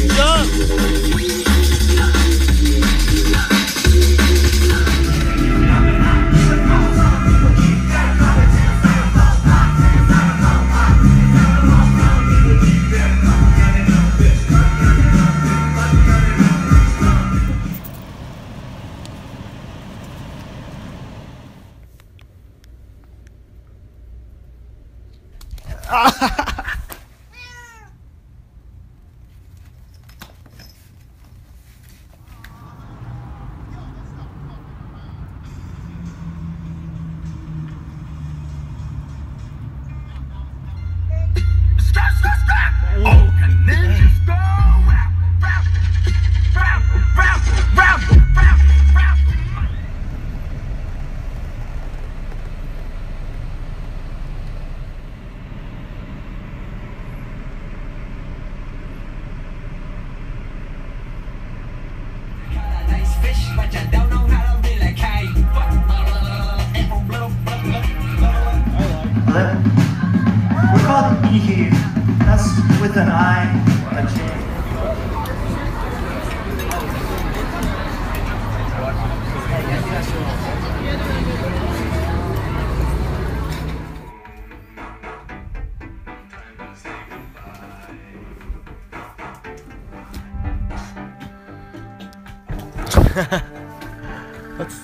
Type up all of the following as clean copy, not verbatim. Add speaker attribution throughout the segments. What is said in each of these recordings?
Speaker 1: We call them beehive. That's with an I, a J.
Speaker 2: Let's.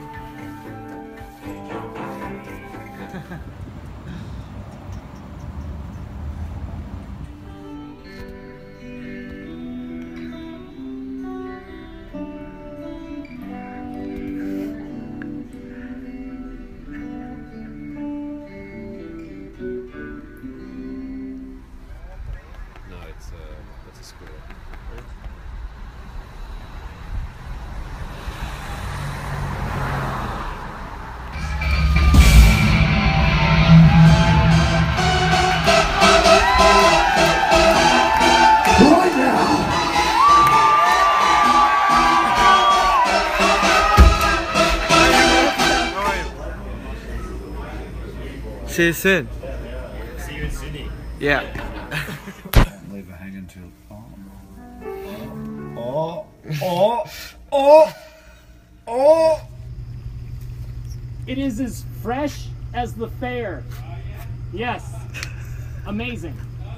Speaker 3: That's a squirrel.
Speaker 2: See you soon.
Speaker 4: See you in Sydney.
Speaker 2: Yeah.
Speaker 5: Leave it hanging till. Oh.
Speaker 6: It is as fresh as the fair. Yes. Amazing.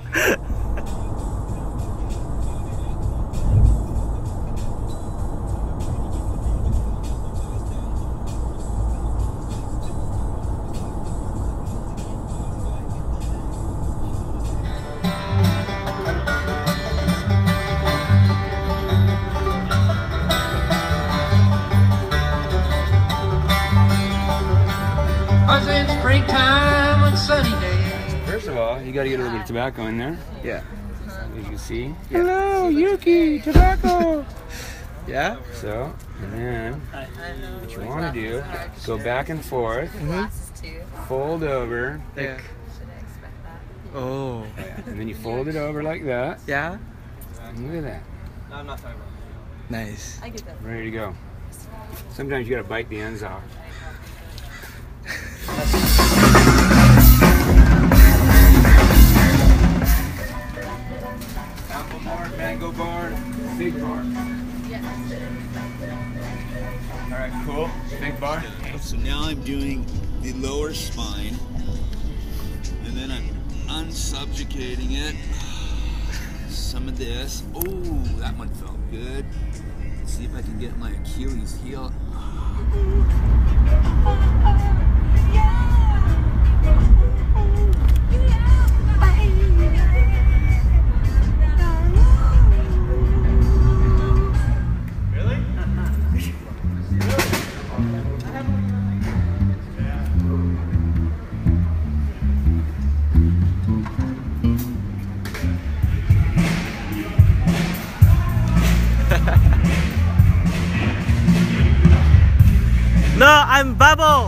Speaker 7: Springtime on sunny days.
Speaker 3: First of all, you got to get a little bit of tobacco in there.
Speaker 2: Yeah.
Speaker 3: As you can see.
Speaker 2: Yeah.
Speaker 3: Hello, Yuki, tobacco.
Speaker 2: Yeah?
Speaker 3: So, and then what you want to do, go back and forth, fold over,
Speaker 2: Yeah. Oh.
Speaker 3: and then you fold it over like that.
Speaker 2: Yeah?
Speaker 3: And look at that.
Speaker 4: No, I'm not talking about
Speaker 2: Nice.
Speaker 3: Ready to go. Sometimes you got to bite the ends off. Apple bar, mango bar, big bar. Alright, cool. Big bar.
Speaker 8: So now I'm doing the lower spine, and then I'm unsubjugating it. Some of this. Oh, that one felt good. Let's see if I can get my Achilles heel.
Speaker 2: No, I'm Bubble.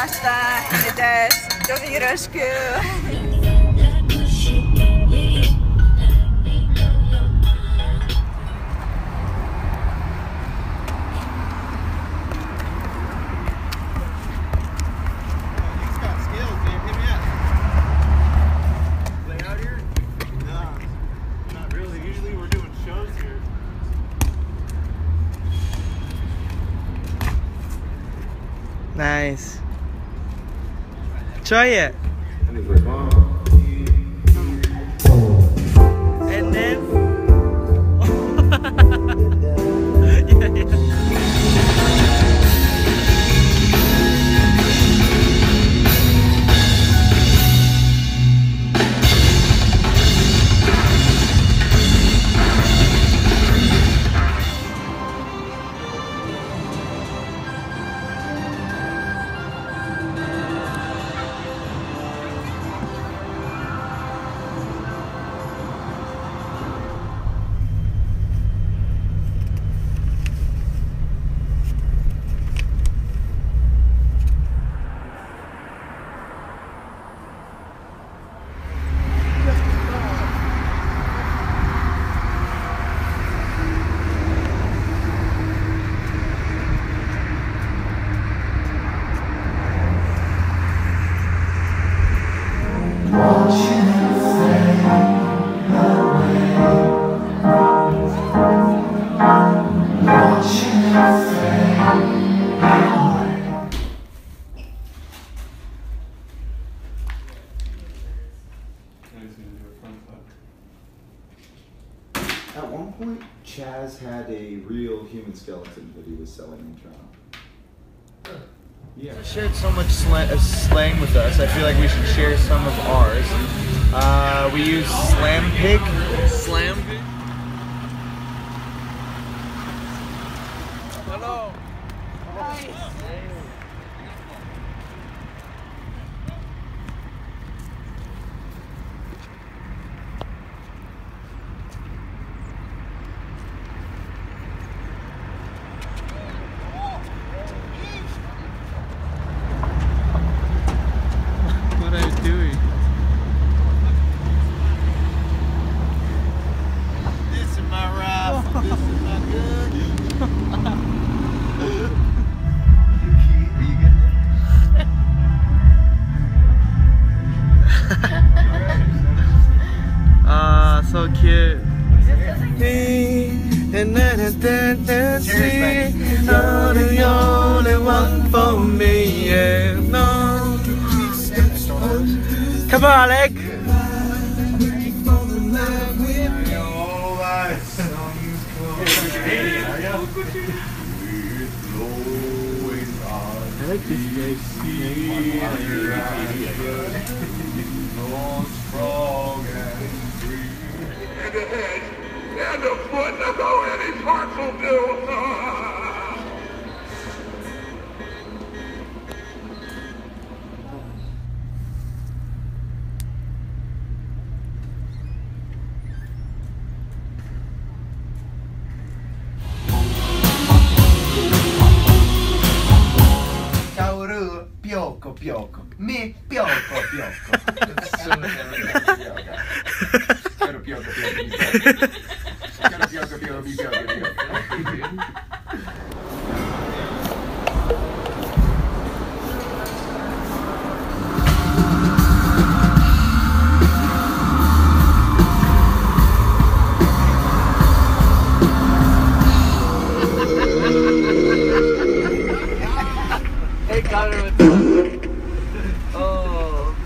Speaker 9: ました。ヘネです。どうぞよろしく。
Speaker 2: Nice. Try it. And then. Yeah.
Speaker 5: At one point, Chaz had a real human skeleton that he was selling in Toronto. Yeah.
Speaker 10: Shared so much slang with us. I feel like we should share some of ours. We use slam pig. Slam pig. Hello. Hi.
Speaker 2: What are you doing?
Speaker 10: This is my rough. This is my good.
Speaker 2: So cute. And then see, you're the only one for me. Yeah, no. Come on, Alec. I like this
Speaker 11: And a foot to go any parts will do.
Speaker 10: Kaoru Pyoko Pyoko. Me Pyoko Pyoko. Kaoru Pyoko Pyoko. Kaoru Pyoko Pyoko. Hey, Connor, what's up? Oh,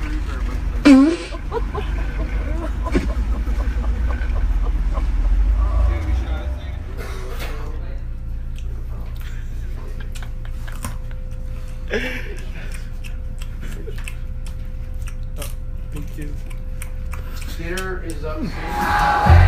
Speaker 2: Thank you.
Speaker 10: Theater is up soon.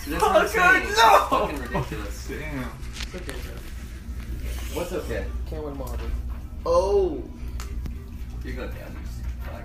Speaker 12: That's what I'm saying. It's fucking ridiculous.
Speaker 10: Damn.
Speaker 2: It's okay, bro.
Speaker 12: What's okay?
Speaker 2: Can't win Marvin.
Speaker 10: Oh.
Speaker 12: You go down. Fuck.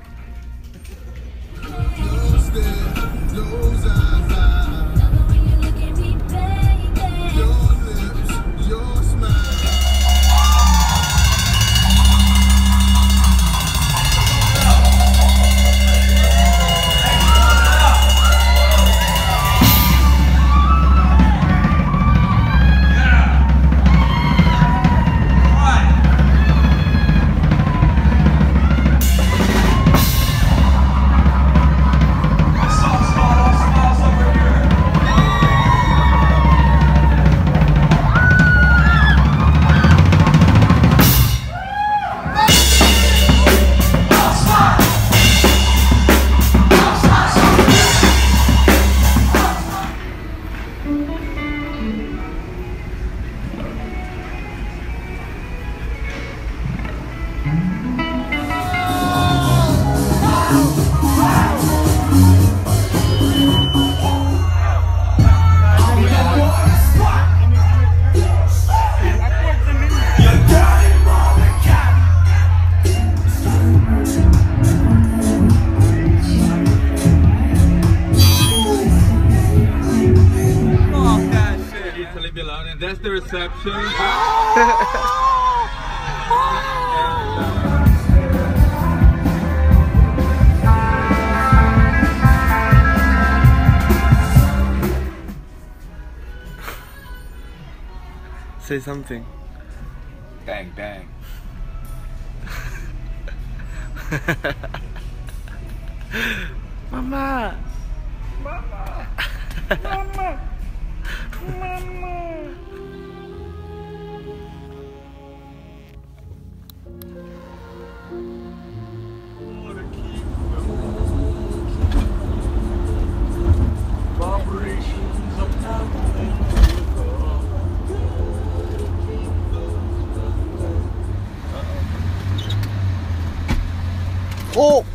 Speaker 10: That's the reception.
Speaker 2: Say something.
Speaker 3: Bang, bang.
Speaker 2: Mama.
Speaker 7: Mama. Mama. Mama.
Speaker 11: Vibrations of
Speaker 2: Oh!